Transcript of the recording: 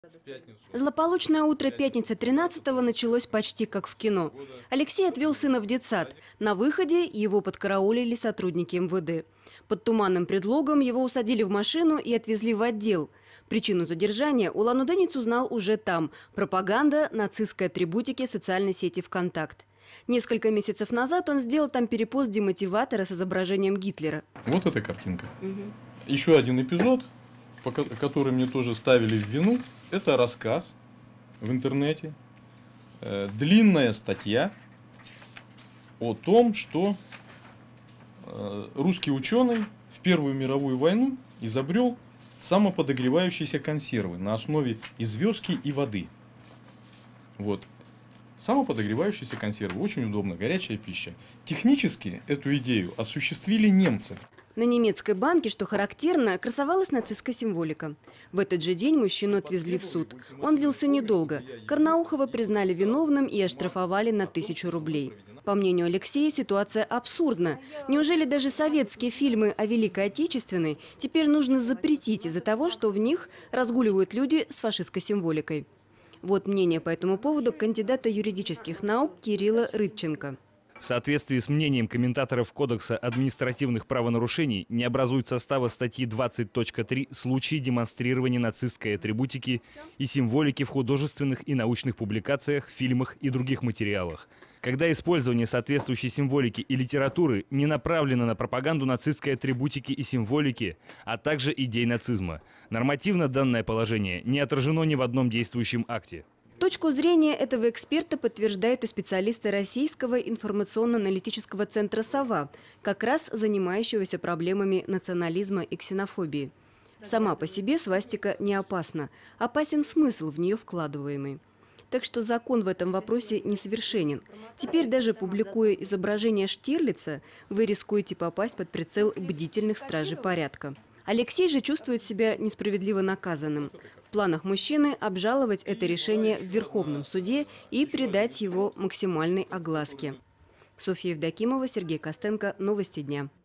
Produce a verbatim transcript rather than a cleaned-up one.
Злополучное утро пятницы тринадцатого началось почти как в кино. Алексей отвел сына в детсад. На выходе его подкараулили сотрудники эм вэ дэ. Под туманным предлогом его усадили в машину и отвезли в отдел. Причину задержания улан-удэнец узнал уже там. Пропаганда нацистской атрибутики в социальной сети ВКонтакт. Несколько месяцев назад он сделал там перепост демотиватора с изображением Гитлера. Вот эта картинка. Угу. Еще один эпизод, который мне тоже ставили в вину, это рассказ в интернете. Э, длинная статья о том, что э, русский ученый в Первую мировую войну изобрел самоподогревающиеся консервы на основе известки и воды. Вот. Самоподогревающиеся консервы. Очень удобно. Горячая пища. Технически эту идею осуществили немцы. На немецкой банке, что характерно, красовалась нацистская символика. В этот же день мужчину отвезли в суд. Он длился недолго. Карнаухова признали виновным и оштрафовали на тысячу рублей. По мнению Алексея, ситуация абсурдна. Неужели даже советские фильмы о Великой Отечественной теперь нужно запретить из-за того, что в них разгуливают люди с фашистской символикой? Вот мнение по этому поводу кандидата юридических наук Кирилла Рытченко. В соответствии с мнением комментаторов Кодекса административных правонарушений не образуют состава статьи двадцать точка три случаи демонстрирования нацистской атрибутики и символики в художественных и научных публикациях, фильмах и других материалах, когда использование соответствующей символики и литературы не направлено на пропаганду нацистской атрибутики и символики, а также идей нацизма. Нормативно данное положение не отражено ни в одном действующем акте. Точку зрения этого эксперта подтверждают и специалисты Российского информационно-аналитического центра «Сова», как раз занимающегося проблемами национализма и ксенофобии. Сама по себе свастика не опасна, опасен смысл в нее вкладываемый. Так что закон в этом вопросе несовершенен. Теперь даже публикуя изображение Штирлица, вы рискуете попасть под прицел бдительных стражей порядка. Алексей же чувствует себя несправедливо наказанным. В планах мужчины обжаловать это решение в Верховном суде и придать его максимальной огласке. Софья Евдокимова, Сергей Костенко. Новости дня.